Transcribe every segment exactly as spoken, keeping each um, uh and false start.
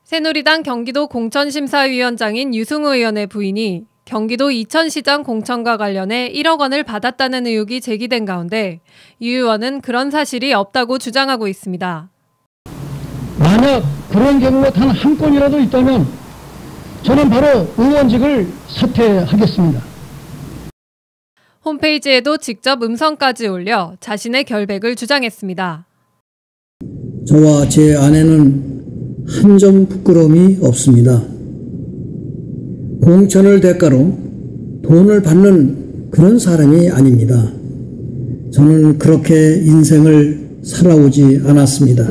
새누리당 경기도 공천심사위원장인 유승우 의원의 부인이 경기도 이천시장 공천과 관련해 일억 원을 받았다는 의혹이 제기된 가운데 유 의원은 그런 사실이 없다고 주장하고 있습니다. 만약 그런 경우가 단 한 건이라도 있다면 저는 바로 의원직을 사퇴하겠습니다. 홈페이지에도 직접 음성까지 올려 자신의 결백을 주장했습니다. 저와 제 아내는 한 점 부끄러움이 없습니다. 공천을 대가로 돈을 받는 그런 사람이 아닙니다. 저는 그렇게 인생을 살아오지 않았습니다.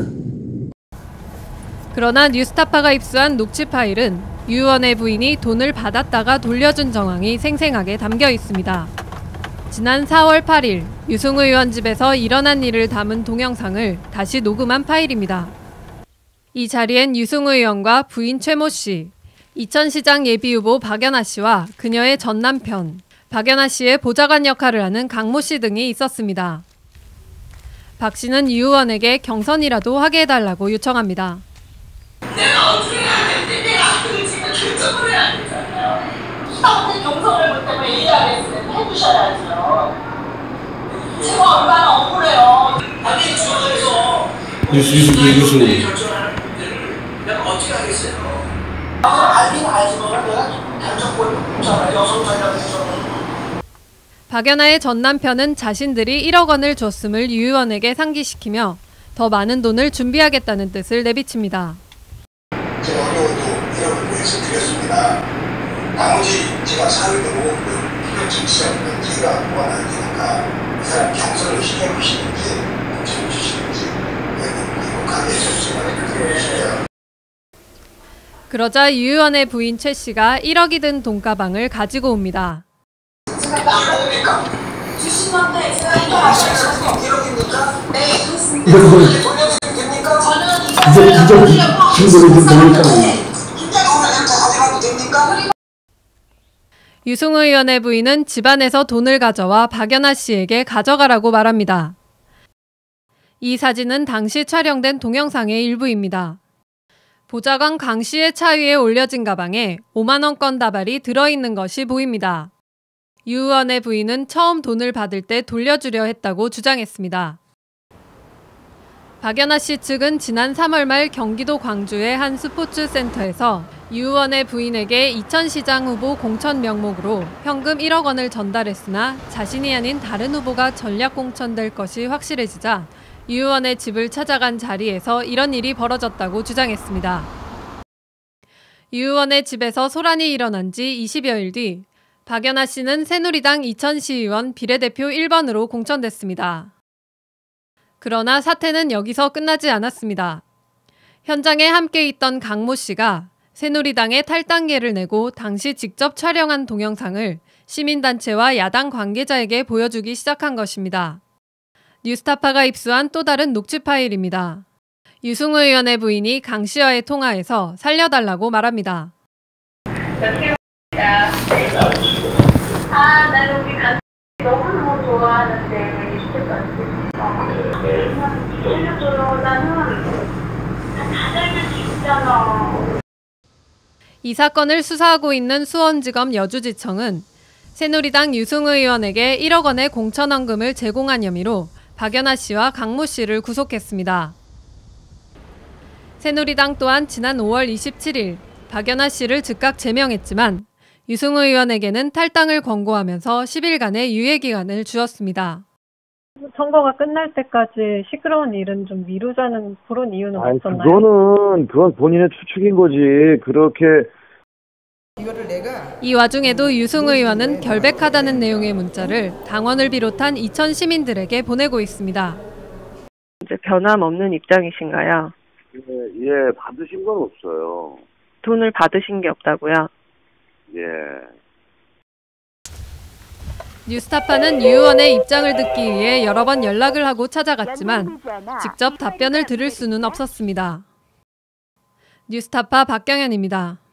그러나 뉴스타파가 입수한 녹취 파일은 유 의원의 부인이 돈을 받았다가 돌려준 정황이 생생하게 담겨 있습니다. 지난 사월 팔일 유승우 의원 집에서 일어난 일을 담은 동영상을 다시 녹음한 파일입니다. 이 자리엔 유승우 의원과 부인 최모 씨, 이천시장 예비후보 박연아 씨와 그녀의 전 남편, 박연아 씨의 보좌관 역할을 하는 강모 씨 등이 있었습니다. 박 씨는 유 의원에게 경선이라도 하게 해달라고 요청합니다. 내가 어떻게 해야 되는데 내가 그걸 지금 결정을 해야 되잖아요. 사원의 경선을 못 때문에 이해하겠으면 해주셔야죠. 지금 얼마나 억울해요. 아니 중앙에서 유승우 결정하는 문제를 내가 어떻게 하겠어요. 알긴 알지만 내가 결정권을 못 여성자라고 해서. 박연아의 전 남편은 자신들이 일억 원을 줬음을 유 의원에게 상기시키며 더 많은 돈을 준비하겠다는 뜻을 내비칩니다. 제가 어려워도 일억을 구해서 드렸습니다. 나머지 제가 사회도 이런 정치자는 제가 원하는 테니까 이 사람 경선을 시켜주시는지 공천을 주시는지 그리고 가게 해주시면 그렇게 해주세요. 그러자 유 의원의 부인 최 씨가 일억이 든 돈가방을 가지고 옵니다. 제가 나옵니까? 주시는데 제가 이거 일억입니까? 네, 그렇습니다. 돌려드리면 됩니까? 저는 이거 증거를 좀 유승우 의원의 부인은 집안에서 돈을 가져와 박연아 씨에게 가져가라고 말합니다. 이 사진은 당시 촬영된 동영상의 일부입니다. 보좌관 강 씨의 차 위에 올려진 가방에 오만 원권 다발이 들어있는 것이 보입니다. 유 의원의 부인은 처음 돈을 받을 때 돌려주려 했다고 주장했습니다. 박연아 씨 측은 지난 삼월 말 경기도 광주의 한 스포츠센터에서 유 의원의 부인에게 이천시장 후보 공천 명목으로 현금 일억 원을 전달했으나 자신이 아닌 다른 후보가 전략 공천될 것이 확실해지자 유 의원의 집을 찾아간 자리에서 이런 일이 벌어졌다고 주장했습니다. 유 의원의 집에서 소란이 일어난 지 이십여일 뒤 박연아 씨는 새누리당 이천시의원 비례대표 일 번으로 공천됐습니다. 그러나 사태는 여기서 끝나지 않았습니다. 현장에 함께 있던 강모 씨가 새누리당에 탈당계를 내고 당시 직접 촬영한 동영상을 시민단체와 야당 관계자에게 보여주기 시작한 것입니다. 뉴스타파가 입수한 또 다른 녹취 파일입니다. 유승우 의원의 부인이 강 씨와의 통화에서 살려달라고 말합니다. 아, 나는 우리 강 너무너무 좋아하는데 리스트 받지. 살려줘요. 나는 다 살면 죽잖아. 이 사건을 수사하고 있는 수원지검 여주지청은 새누리당 유승우 의원에게 일억 원의 공천원금을 제공한 혐의로 박연아 씨와 강모 씨를 구속했습니다. 새누리당 또한 지난 오월 이십칠일 박연아 씨를 즉각 제명했지만 유승우 의원에게는 탈당을 권고하면서 십 일간의 유예기간을 주었습니다. 선거가 끝날 때까지 시끄러운 일은 좀 미루자는 그런 이유는 아니, 없었나요? 그거는 그건 본인의 추측인 거지. 그렇게 이 와중에도 유승우 의원은 결백하다는 내용의 문자를 당원을 비롯한 이천 시민들에게 보내고 있습니다. 이제 변함없는 입장이신가요? 예, 예, 받으신 건 없어요. 돈을 받으신 게 없다고요? 예. 뉴스타파는 유 의원의 입장을 듣기 위해 여러 번 연락을 하고 찾아갔지만 직접 답변을 들을 수는 없었습니다. 뉴스타파 박경현입니다.